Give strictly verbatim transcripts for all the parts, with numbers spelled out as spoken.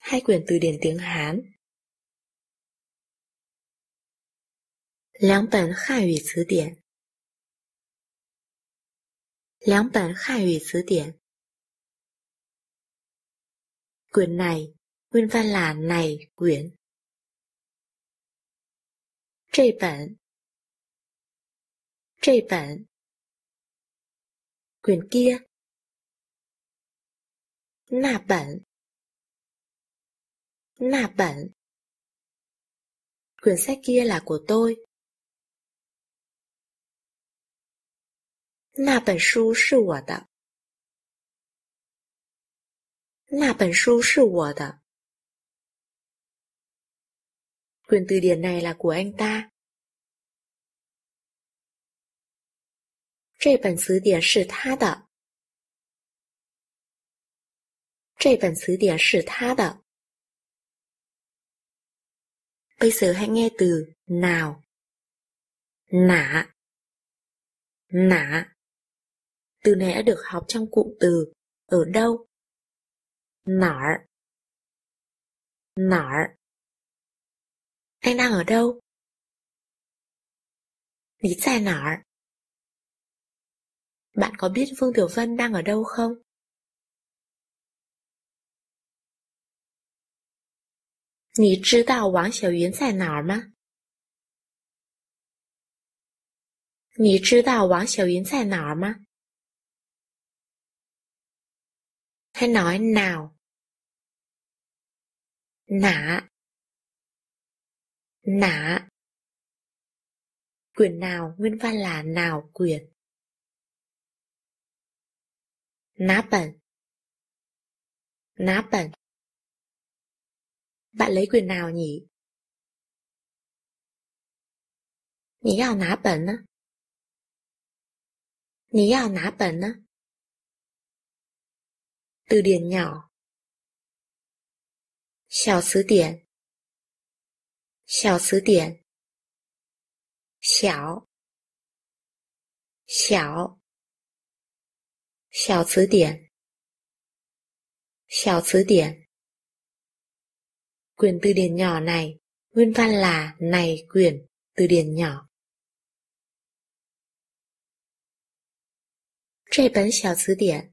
Hai quyển từ điển tiếng Hán.两本汉语词典。两本汉语词典。Quyển này, nguyên văn là này quyển. 这本这本 quyển kia. 那本那本 quyển sách kia là của tôi. 那本书是我的。那本书是我的。Quyển từ điển này là của anh ta. 这本词典是他的。这本词典是他的。Bây giờ hãy nghe từ nào. Nã. Nã. Từ này đã được học trong cụm từ ở đâu. Nở. Nở. Anh đang ở đâu? 你在哪儿? Bạn có biết Vương Tiểu Vân đang ở đâu không? 你知道王小云在哪儿吗？你知道王小云在哪儿吗？ Hãy nói nào. Nã. Nã. Quyển nào nguyên văn là nào quyển. Ná bẩn. Ná bẩn. Bạn lấy quyển nào nhỉ? 你要哪本呢？你要哪本呢？ Từ điển nhỏ. 小词典。小词典。小。小。小词典。小词典。Quyển từ điển nhỏ này, nguyên văn là này quyển từ điển nhỏ. 这本小词典。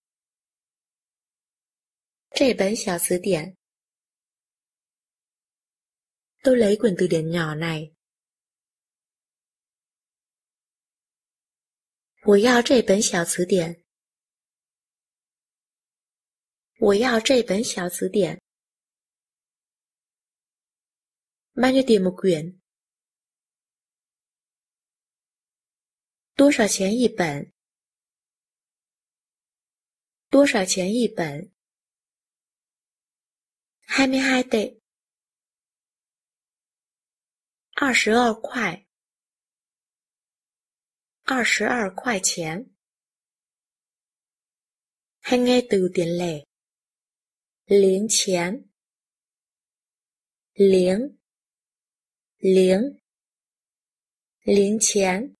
这本小词典。Tôi lấy quyển từ điển nhỏ này. 我要这本小词典。我要这本小词典。Bao nhiêu tiền một quyển? 多少钱一本？多少钱一本？ hai mươi hai tệ. 二十二块。二十二块钱。Hãy nghe từ tiền lẻ. 零钱。零。零。零钱。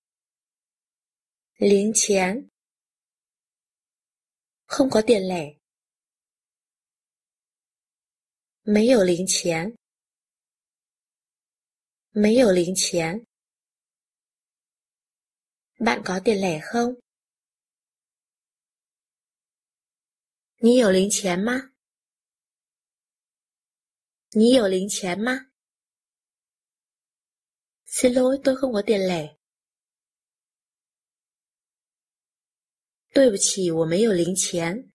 零钱。Không có tiền lẻ. 没有零钱。没有零钱。Bạn có tiền lẻ không? 你有零钱吗？你有零钱吗？ Xin lỗi, tôi không có tiền lẻ. 对不起，我没有零钱。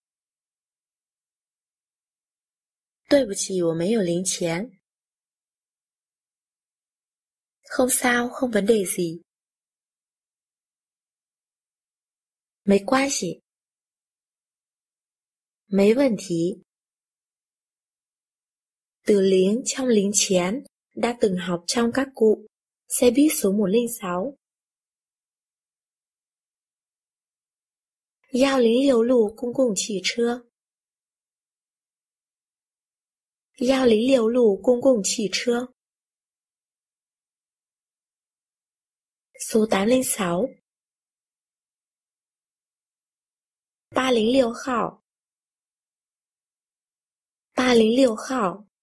对不起，我没有零钱。Không sao, không vấn đề gì. 没关系。没问题。Từ liếng trong liếng chén đã từng học trong các cụ xe buýt số một không sáu. 幺零六路公共汽车。幺零六路公共汽车。Số tám không sáu. 八零六号。 巴黎六号